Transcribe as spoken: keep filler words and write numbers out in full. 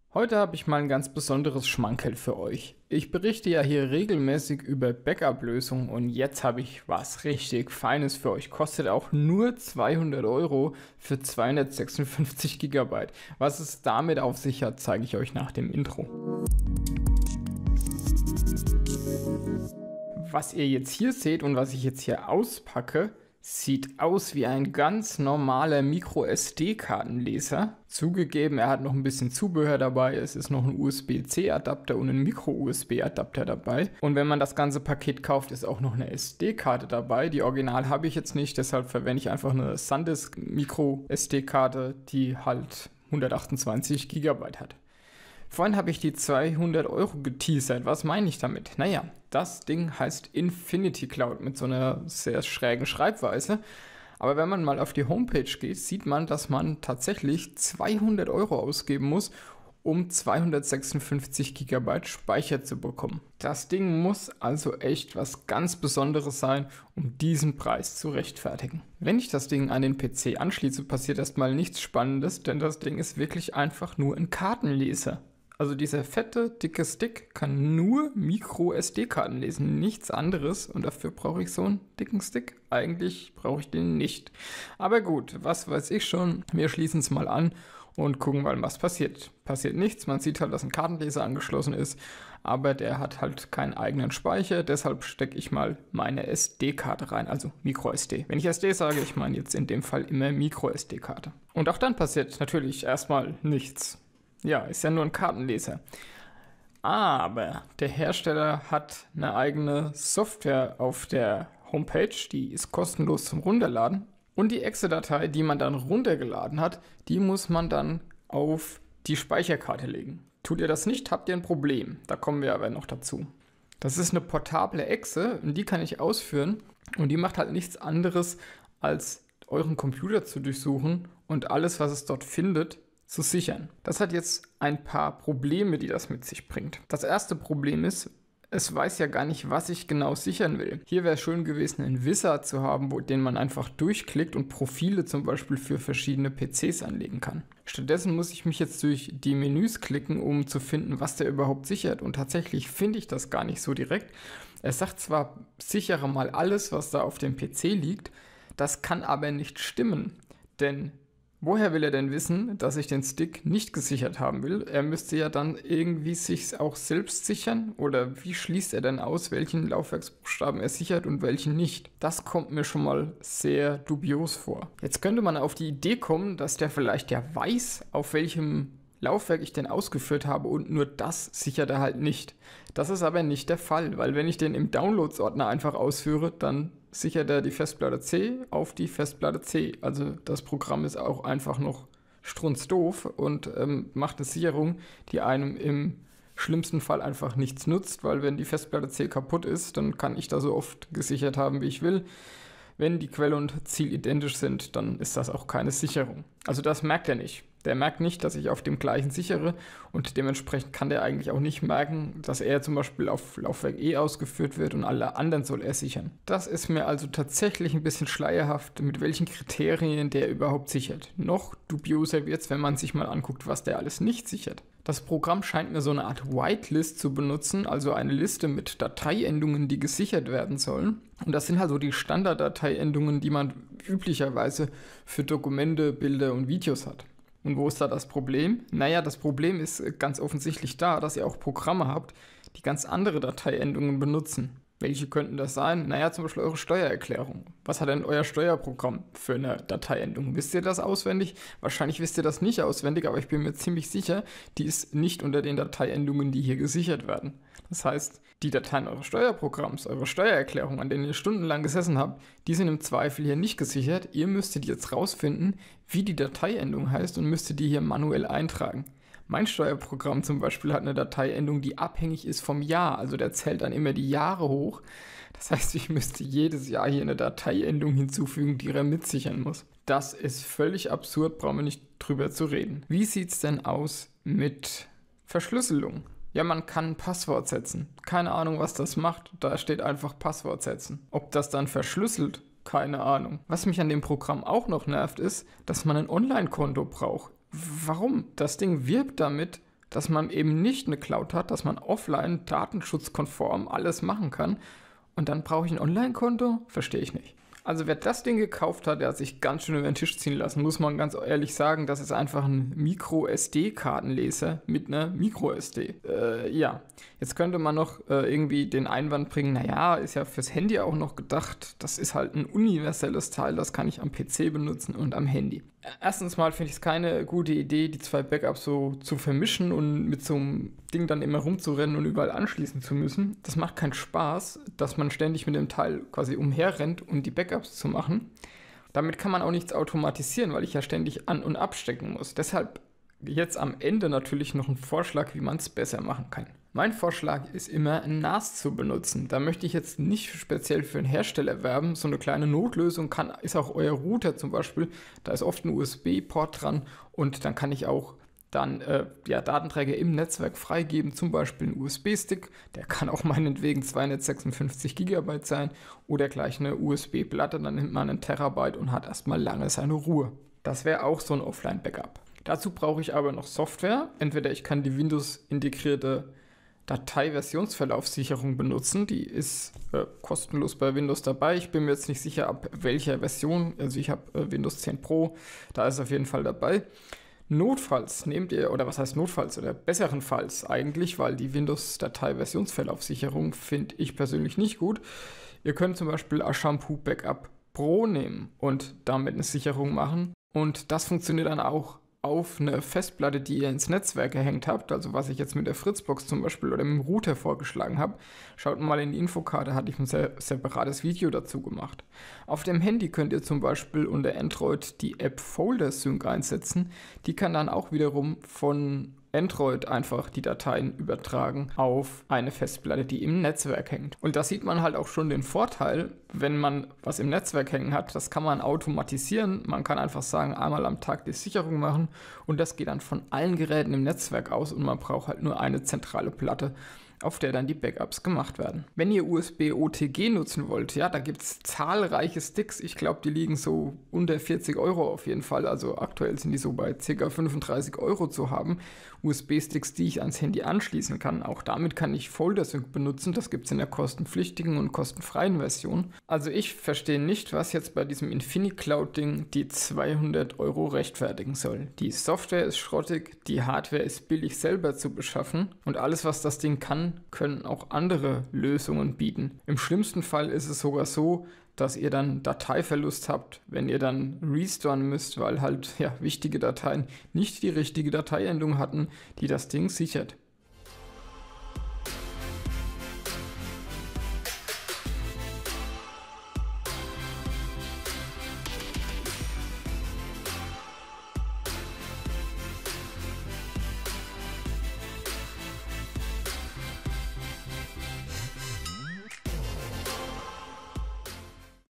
Heute habe ich mal ein ganz besonderes Schmankerl für euch. Ich berichte ja hier regelmäßig über Backup-Lösungen und jetzt habe ich was richtig Feines für euch. Kostet auch nur zweihundert Euro für zweihundertsechsundfünfzig Gigabyte. Was es damit auf sich hat, zeige ich euch nach dem Intro. Was ihr jetzt hier seht und was ich jetzt hier auspacke, sieht aus wie ein ganz normaler Micro S D-Kartenleser. Zugegeben, er hat noch ein bisschen Zubehör dabei. Es ist noch ein U S B C Adapter und ein Micro-U S B-Adapter dabei. Und wenn man das ganze Paket kauft, ist auch noch eine S D-Karte dabei. Die Original habe ich jetzt nicht, deshalb verwende ich einfach eine SanDisk Micro S D-Karte, die halt hundertachtundzwanzig Gigabyte hat. Vorhin habe ich die zweihundert Euro geteasert. Was meine ich damit? Naja, das Ding heißt Infinity Cloud mit so einer sehr schrägen Schreibweise. Aber wenn man mal auf die Homepage geht, sieht man, dass man tatsächlich zweihundert Euro ausgeben muss, um zweihundertsechsundfünfzig Gigabyte Speicher zu bekommen. Das Ding muss also echt was ganz Besonderes sein, um diesen Preis zu rechtfertigen. Wenn ich das Ding an den P C anschließe, passiert erstmal nichts Spannendes, denn das Ding ist wirklich einfach nur ein Kartenleser. Also dieser fette, dicke Stick kann nur Micro S D-Karten lesen, nichts anderes. Und dafür brauche ich so einen dicken Stick. Eigentlich brauche ich den nicht. Aber gut, was weiß ich schon. Wir schließen es mal an und gucken mal, was passiert. Passiert nichts, man sieht halt, dass ein Kartenleser angeschlossen ist, aber der hat halt keinen eigenen Speicher. Deshalb stecke ich mal meine S D-Karte rein, also Micro S D. Wenn ich S D sage, ich meine jetzt in dem Fall immer Micro S D-Karte. Und auch dann passiert natürlich erstmal nichts. Ja, ist ja nur ein Kartenleser. Aber der Hersteller hat eine eigene Software auf der Homepage, die ist kostenlos zum Runterladen. Und die Exe-Datei, die man dann runtergeladen hat, die muss man dann auf die Speicherkarte legen. Tut ihr das nicht, habt ihr ein Problem. Da kommen wir aber noch dazu. Das ist eine portable Exe und die kann ich ausführen. Und die macht halt nichts anderes, als euren Computer zu durchsuchen und alles, was es dort findet, zu sichern. Das hat jetzt ein paar Probleme, die das mit sich bringt. Das erste Problem ist, es weiß ja gar nicht, was ich genau sichern will. Hier wäre es schön gewesen, einen Wizard zu haben, wo, den man einfach durchklickt und Profile zum Beispiel für verschiedene P Cs anlegen kann. Stattdessen muss ich mich jetzt durch die Menüs klicken, um zu finden, was der überhaupt sichert. Und tatsächlich finde ich das gar nicht so direkt. Er sagt zwar, sichere mal alles, was da auf dem P C liegt, das kann aber nicht stimmen, denn woher will er denn wissen, dass ich den Stick nicht gesichert haben will? Er müsste ja dann irgendwie sich auch selbst sichern. Oder wie schließt er denn aus, welchen Laufwerksbuchstaben er sichert und welchen nicht? Das kommt mir schon mal sehr dubios vor. Jetzt könnte man auf die Idee kommen, dass der vielleicht ja weiß, auf welchem Laufwerk ich den ausgeführt habe und nur das sichert er halt nicht. Das ist aber nicht der Fall, weil wenn ich den im Downloads-Ordner einfach ausführe, dann sichert er die Festplatte C auf die Festplatte C. Also das Programm ist auch einfach noch strunzdoof und ähm, macht eine Sicherung, die einem im schlimmsten Fall einfach nichts nutzt, weil wenn die Festplatte C kaputt ist, dann kann ich da so oft gesichert haben, wie ich will. Wenn die Quelle und Ziel identisch sind, dann ist das auch keine Sicherung. Also das merkt er nicht. Der merkt nicht, dass ich auf dem gleichen sichere und dementsprechend kann der eigentlich auch nicht merken, dass er zum Beispiel auf Laufwerk E ausgeführt wird und alle anderen soll er sichern. Das ist mir also tatsächlich ein bisschen schleierhaft, mit welchen Kriterien der überhaupt sichert. Noch dubioser wird es, wenn man sich mal anguckt, was der alles nicht sichert. Das Programm scheint mir so eine Art Whitelist zu benutzen, also eine Liste mit Dateiendungen, die gesichert werden sollen. Und das sind halt so die Standarddateiendungen, die man üblicherweise für Dokumente, Bilder und Videos hat. Und wo ist da das Problem? Naja, das Problem ist ganz offensichtlich da, dass ihr auch Programme habt, die ganz andere Dateiendungen benutzen. Welche könnten das sein? Naja, zum Beispiel eure Steuererklärung. Was hat denn euer Steuerprogramm für eine Dateiendung? Wisst ihr das auswendig? Wahrscheinlich wisst ihr das nicht auswendig, aber ich bin mir ziemlich sicher, die ist nicht unter den Dateiendungen, die hier gesichert werden. Das heißt, die Dateien eures Steuerprogramms, eure Steuererklärung, an denen ihr stundenlang gesessen habt, die sind im Zweifel hier nicht gesichert. Ihr müsstet jetzt rausfinden, wie die Dateiendung heißt und müsstet die hier manuell eintragen. Mein Steuerprogramm zum Beispiel hat eine Dateiendung, die abhängig ist vom Jahr. Also der zählt dann immer die Jahre hoch. Das heißt, ich müsste jedes Jahr hier eine Dateiendung hinzufügen, die er mitsichern muss. Das ist völlig absurd, brauchen wir nicht drüber zu reden. Wie sieht es denn aus mit Verschlüsselung? Ja, man kann ein Passwort setzen. Keine Ahnung, was das macht. Da steht einfach Passwort setzen. Ob das dann verschlüsselt? Keine Ahnung. Was mich an dem Programm auch noch nervt, ist, dass man ein Online-Konto braucht. Warum? Das Ding wirbt damit, dass man eben nicht eine Cloud hat, dass man offline datenschutzkonform alles machen kann. Und dann brauche ich ein Online-Konto? Verstehe ich nicht. Also wer das Ding gekauft hat, der hat sich ganz schön über den Tisch ziehen lassen, muss man ganz ehrlich sagen, das ist einfach ein Micro-S D-Kartenleser mit einer Micro-S D. Äh, ja, jetzt könnte man noch äh, irgendwie den Einwand bringen, naja, ist ja fürs Handy auch noch gedacht, das ist halt ein universelles Teil, das kann ich am P C benutzen und am Handy. Erstens mal finde ich es keine gute Idee, die zwei Backups so zu vermischen und mit so einem Ding dann immer rumzurennen und überall anschließen zu müssen. Das macht keinen Spaß, dass man ständig mit dem Teil quasi umherrennt, um die Backups zu machen. Damit kann man auch nichts automatisieren, weil ich ja ständig an- und abstecken muss. Deshalb jetzt am Ende natürlich noch ein Vorschlag, wie man es besser machen kann. Mein Vorschlag ist immer, N A S zu benutzen. Da möchte ich jetzt nicht speziell für einen Hersteller werben. So eine kleine Notlösung kann, ist auch euer Router zum Beispiel. Da ist oft ein U S B-Port dran und dann kann ich auch dann äh, ja, Datenträger im Netzwerk freigeben, zum Beispiel einen U S B-Stick. Der kann auch meinetwegen zweihundertsechsundfünfzig Gigabyte sein oder gleich eine U S B-Platte. Dann nimmt man einen Terabyte und hat erstmal lange seine Ruhe. Das wäre auch so ein Offline-Backup. Dazu brauche ich aber noch Software. Entweder ich kann die Windows-integrierte Datei-Versionsverlaufssicherung benutzen. Die ist äh, kostenlos bei Windows dabei. Ich bin mir jetzt nicht sicher, ab welcher Version. Also ich habe äh, Windows zehn Pro, da ist auf jeden Fall dabei. Notfalls nehmt ihr, oder was heißt notfalls, oder besserenfalls eigentlich, weil die Windows-Datei-Versionsverlaufssicherung finde ich persönlich nicht gut. Ihr könnt zum Beispiel Ashampoo Backup Pro nehmen und damit eine Sicherung machen. Und das funktioniert dann auch auf eine Festplatte, die ihr ins Netzwerk gehängt habt, also was ich jetzt mit der Fritzbox zum Beispiel oder mit dem Router vorgeschlagen habe. Schaut mal in die Infokarte, hatte ich ein sehr separates Video dazu gemacht. Auf dem Handy könnt ihr zum Beispiel unter Android die App Folder Sync einsetzen. Die kann dann auch wiederum von Android einfach die Dateien übertragen auf eine Festplatte, die im Netzwerk hängt. Und da sieht man halt auch schon den Vorteil, wenn man was im Netzwerk hängen hat, das kann man automatisieren. Man kann einfach sagen, einmal am Tag die Sicherung machen und das geht dann von allen Geräten im Netzwerk aus und man braucht halt nur eine zentrale Platte, auf der dann die Backups gemacht werden. Wenn ihr U S B O T G nutzen wollt, ja, da gibt es zahlreiche Sticks. Ich glaube, die liegen so unter vierzig Euro auf jeden Fall. Also aktuell sind die so bei ca. fünfunddreißig Euro zu haben. U S B-Sticks, die ich ans Handy anschließen kann. Auch damit kann ich FolderSync benutzen. Das gibt es in der kostenpflichtigen und kostenfreien Version. Also ich verstehe nicht, was jetzt bei diesem InfiniCloud-Ding die zweihundert Euro rechtfertigen soll. Die Software ist schrottig, die Hardware ist billig selber zu beschaffen und alles, was das Ding kann, können auch andere Lösungen bieten. Im schlimmsten Fall ist es sogar so, dass ihr dann Dateiverlust habt, wenn ihr dann restoren müsst, weil halt ja, wichtige Dateien nicht die richtige Dateiendung hatten, die das Ding sichert.